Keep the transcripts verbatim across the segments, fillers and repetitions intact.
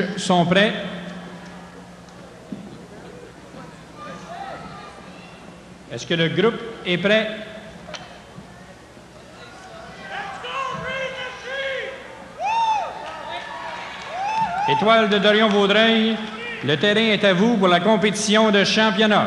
rouges sont prêts. Est-ce que le groupe est prêt? Étoile de Dorion-Vaudreuil, le terrain est à vous pour la compétition de championnat.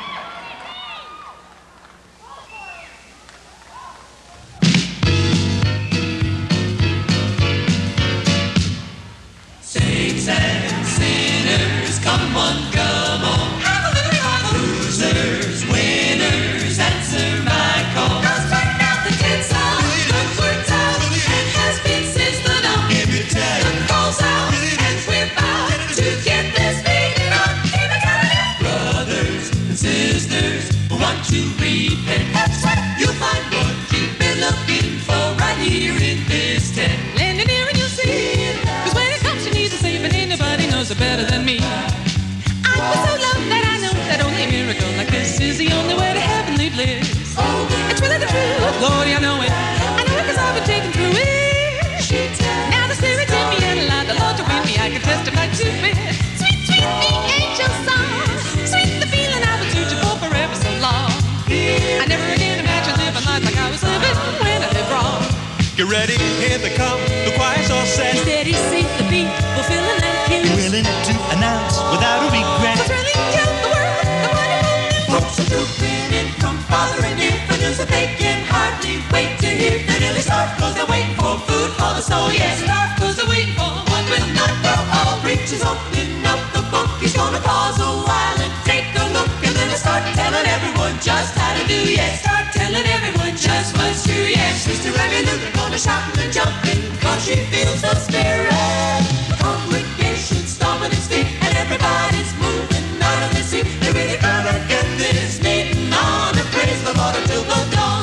Get ready, here they come, the choir's all set. Steady, sing the beat, fulfilling and cute. Willing to announce without a regret. What's really tell the world the wonderful news. Folks are trooping in from farther and near for news that they can hardly wait to hear. They're nearly starved cause they're waiting for food for the soul. Yes, starved cause they're waiting for what will not grow old. Reaches opening up the book, he's gonna pause a while and take a look. And then they start telling everyone just how to do. Yes, start telling everyone just what's true. Yes, Mister Revenue, gonna shouting and jumping, cause she feels the spirit. The congregation's stomping its feet, and everybody's moving out of the seat. They really gotta get this meeting on and praise the Lord until the dawn.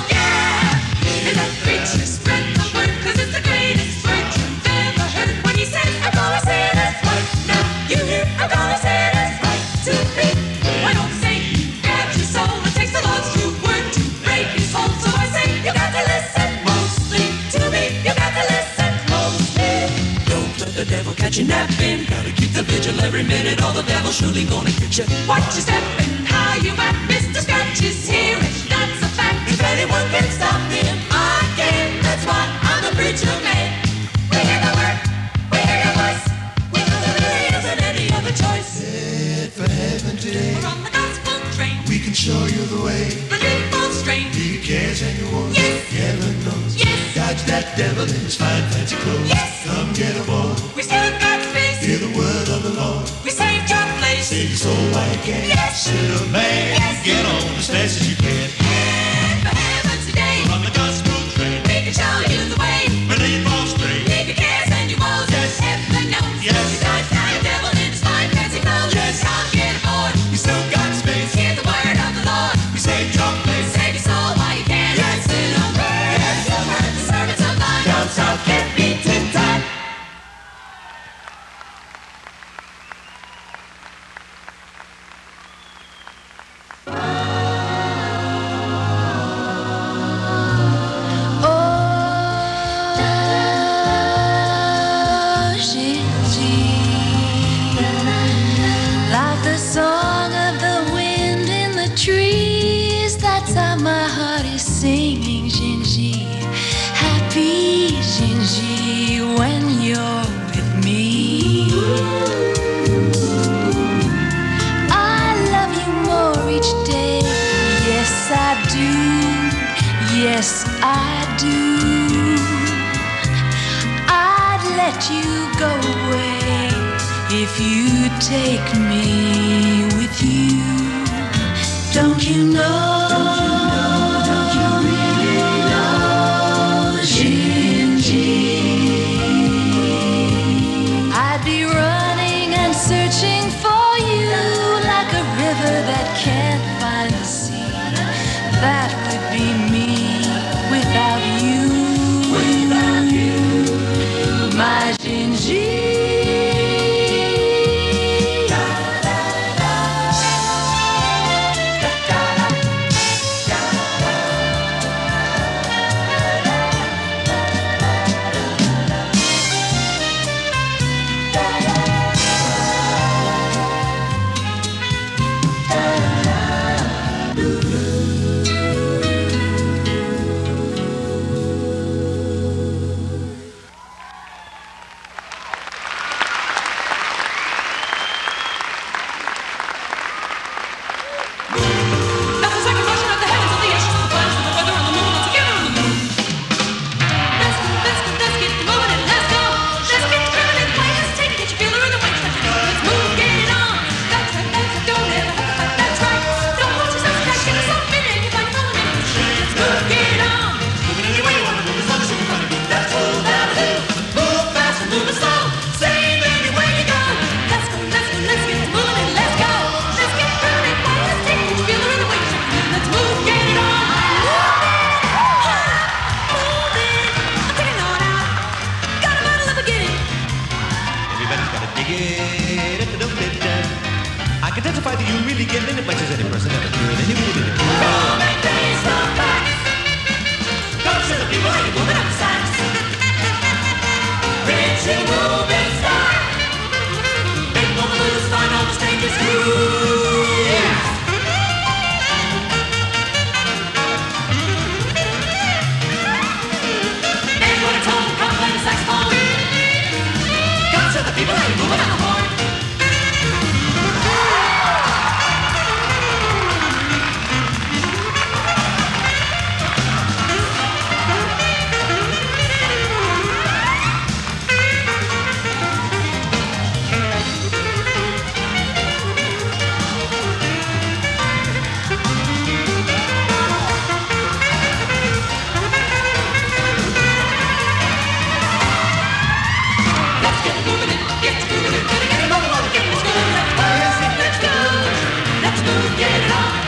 Yeah! And the preacher spread the word, cause it's the greatest word you've ever heard. When he says, I'm gonna say this right now, you hear, I'm gonna say this right to me. Why don't Satan grab your soul? It takes the Lord's true word to break his hold. So I say, you got to listen mostly to me. You got to listen closely. Don't let the devil catch you napping. Gotta keep the vigil every minute, or the devil's surely gonna get you. Watch your step and how you act. Mister Scratch is here, and that's a fact. If anyone can stop him, I can. That's why I'm the preacher man. We hear the word, we hear your voice. We know there really isn't any other choice. Head for heaven today. We're on the gospel train. We can show you the way. The full strain. He cares and you won't. Yes. Heaven knows. Yes. Dodge that devil in his fine fancy clothes. Yes. Come get aboard. We still got space. Hear the word of the Lord. We saved your place. Save your soul while you can. Yes. Sinner man, Yes. get on as fast as you can. Head for heaven today. We're on the gospel train. We can show you the way. Believe all straight. Leave your cares and your woes. Yes. Heaven knows. Yes. You don't have the devil in his fine fancy clothes. Yes. Come get aboard. You still got space. Hear the word of the Lord. We saved your place. Save your soul while you can. Yes. Sinner man. Yes. You've heard the servants of God. Down south can't be tin tight. Oh, Gigi, like the song of the wind in the trees. That's how my heart is singing, Gigi. Happy, Gigi, when you're with me. I love you more each day. Yes, I do. Yes, I do. I'd let you go away if you take me with you. Don't you know? Don't you really know, Gigi? I'd be running and searching for you like a river that can't find the sea. That would be me without you. Without you, my Gigi. get it, don't it, Jen? I can testify that you really get it as much as any person ever could. And you really did it. Come and face the facts. Go show the people how you're moving up the sacks. Richie moving star. Big boogaloo's find all the strangest grooves. Yeah. And when it's home, come play the saxophone. Go show the people how you're moving on the horn. Let's move, get it on.